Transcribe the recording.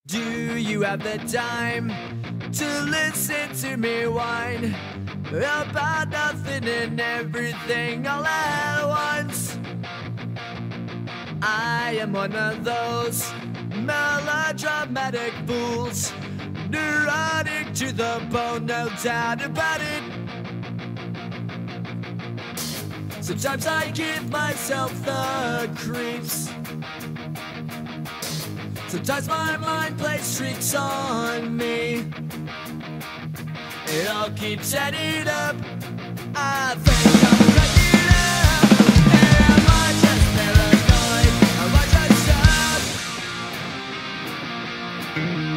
Do you have the time to listen to me whine about nothing and everything all at once? I am one of those melodramatic fools, neurotic to the bone, no doubt about it. Sometimes I give myself the creeps. Sometimes my mind plays tricks on me. It all keeps adding up. I think I'm cracking up. Am I just paranoid? Am I just up?